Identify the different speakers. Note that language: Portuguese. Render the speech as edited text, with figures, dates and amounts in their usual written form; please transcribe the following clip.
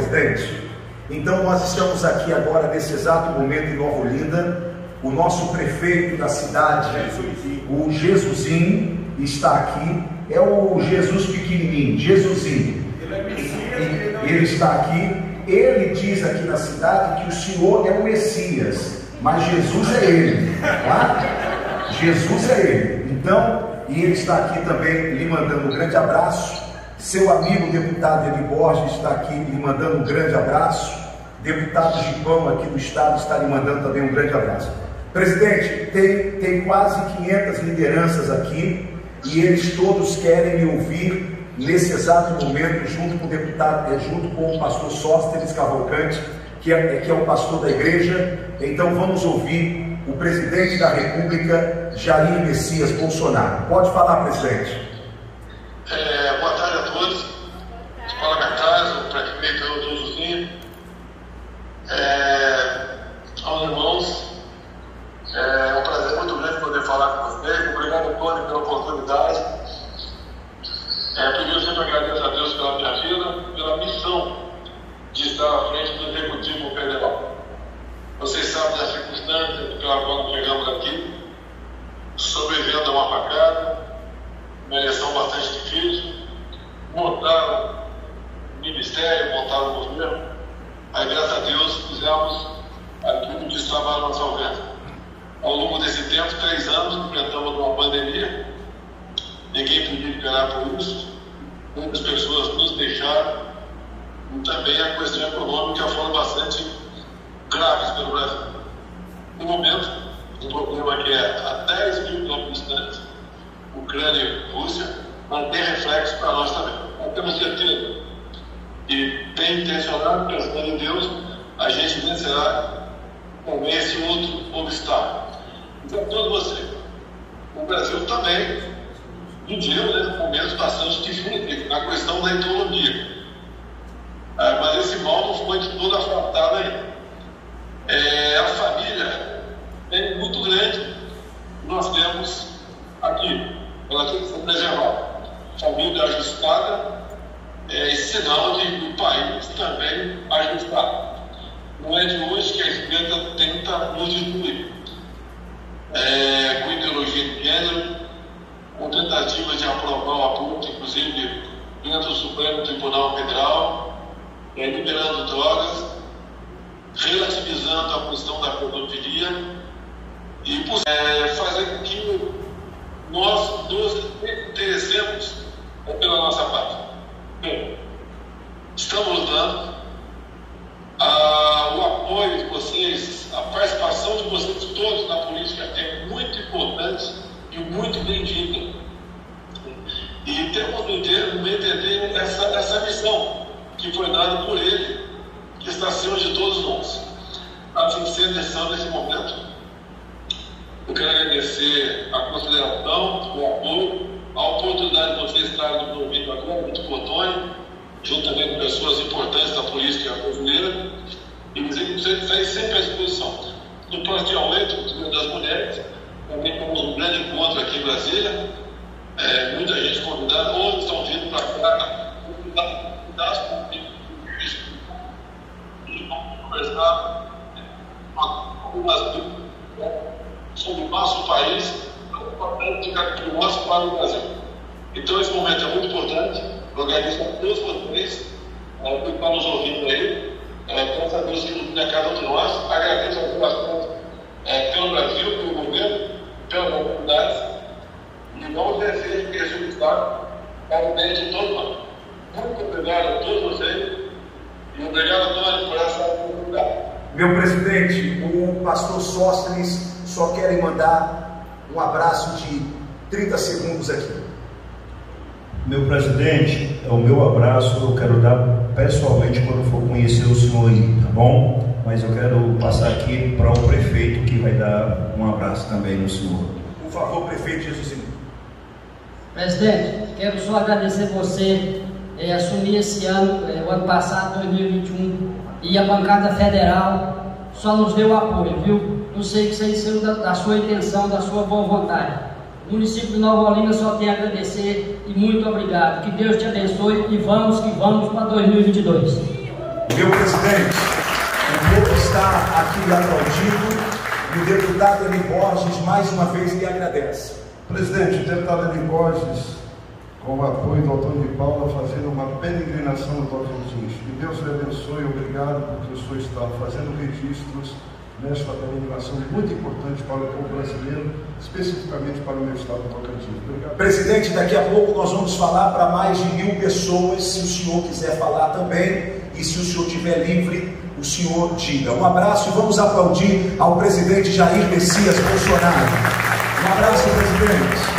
Speaker 1: presidente. Então nós estamos aqui agora, nesse exato momento, em Nova Olinda. O nosso prefeito da cidade, o Jesusinho, está aqui. É o Jesus pequenininho, Jesusinho. Ele está aqui. Ele diz aqui na cidade que o Senhor é o Messias, mas Jesus é ele, tá? Jesus é ele. Então, e ele está aqui também lhe mandando um grande abraço. Seu amigo o deputado Eli Borges está aqui lhe mandando um grande abraço. Deputado Gipão aqui do estado está lhe mandando também um grande abraço. Presidente, tem quase 500 lideranças aqui e eles todos querem me ouvir nesse exato momento, junto com o deputado, junto com o pastor Sóstenes Cavalcante, que é o pastor da igreja. Então vamos ouvir o presidente da República, Jair Messias Bolsonaro. Pode falar, presidente.
Speaker 2: Boa tarde a todos. Escola Cartaz, o prefeito Jesusinho, aos irmãos. É um prazer muito grande poder falar com vocês. Obrigado, Tony, pela oportunidade. Primeiro, eu sempre agradeço a Deus pela minha vida, pela missão de estar à frente do Executivo Federal. Vocês sabem das circunstâncias pela qual nós chegamos aqui, sobrevivendo a uma facada, uma eleição bastante difícil, montaram o ministério, montaram o governo. Aí, graças a Deus, fizemos aquilo que estava à nossa alcance. Ao longo desse tempo, 3 anos, enfrentamos uma pandemia. Ninguém podia esperar por isso. Muitas pessoas nos deixaram. E também a questão econômica foram bastante graves pelo Brasil. No momento, o problema que é a 10 mil quilômetros distantes, Ucrânia e Rússia, mas tem reflexo para nós também. Nós temos certeza e bem intencionado, pensando em Deus, a gente vencerá também esse outro obstáculo. Então, todos vocês, o Brasil também viveu momentos bastante difíceis na questão da economia. Mas esse mal não foi de toda afrontado ainda. A família é muito grande. Nós temos aqui, ela tem que ser preservada. Família ajustada é sinal de um país também ajustado. Não é de hoje que a esquerda tenta nos destruir. Com ideologia de gênero, com tentativa de aprovar o aborto, inclusive dentro do Supremo Tribunal Federal, liberando drogas, relativizando a questão da pedofilia e fazer com que nós nos interessemos pela nossa pátria. Bem, estamos lutando. O apoio de vocês, a participação de vocês todos na política é muito importante e muito bem-vinda. E temos no entender essa missão que foi dada por ele, que está acima de todos nós. A sincera decisão nesse momento, eu quero agradecer a consideração, o apoio, a oportunidade de vocês estarem nos ouvindo agora, muito por Tony, junto também com pessoas importantes da política brasileira, e dizer que vocês estão sempre à disposição. No próximo dia 8, o Dia das Mulheres, também temos um grande encontro aqui em Brasília, muita gente convidada, outros estão vindo para cá, convidados para conversar sobre o nosso país, o papel do nosso para o Brasil. Então, esse momento é muito importante. Eu agradeço a todos vocês que estão nos ouvindo aí. Graças a Deus que ilumina cada um de nós. Agradeço as orações pelo Brasil, pelo governo, pelas oportunidades. E não desejo que esse obstáculo para o bem de todos nós. Muito obrigado a todos vocês. E obrigado a todos por essa oportunidade.
Speaker 1: Meu presidente, o pastor Sóstenes só quer mandar um abraço de 30 segundos aqui.
Speaker 3: Meu presidente, o meu abraço eu quero dar pessoalmente quando for conhecer o senhor aí, tá bom? Mas eu quero passar aqui para o prefeito que vai dar um abraço também no senhor.
Speaker 1: Por favor, prefeito Jesusinho.
Speaker 4: Presidente, quero só agradecer você assumir esse ano, o ano passado, 2021, e a bancada federal só nos deu apoio, viu? Eu sei que isso aí saiu da sua intenção, da sua boa vontade. O município de Nova Olinda só tem a agradecer e muito obrigado. Que Deus te abençoe e vamos que vamos para 2022.
Speaker 1: Meu presidente. O povo está aqui aplaudindo e o deputado Eli Borges mais uma vez lhe agradece.
Speaker 5: Presidente, o deputado Eli Borges, com o apoio do Antônio de Paula, fazendo uma peregrinação no Tocantins. Que Deus lhe abençoe, obrigado porque o senhor está fazendo registros nesta peregrinação muito importante para o povo brasileiro, especificamente para o meu estado do Tocantins. Obrigado.
Speaker 1: Presidente, daqui a pouco nós vamos falar para mais de 1000 pessoas, se o senhor quiser falar também, e se o senhor estiver livre, o senhor diga. Um abraço e vamos aplaudir ao presidente Jair Messias Bolsonaro. Um abraço, presidente.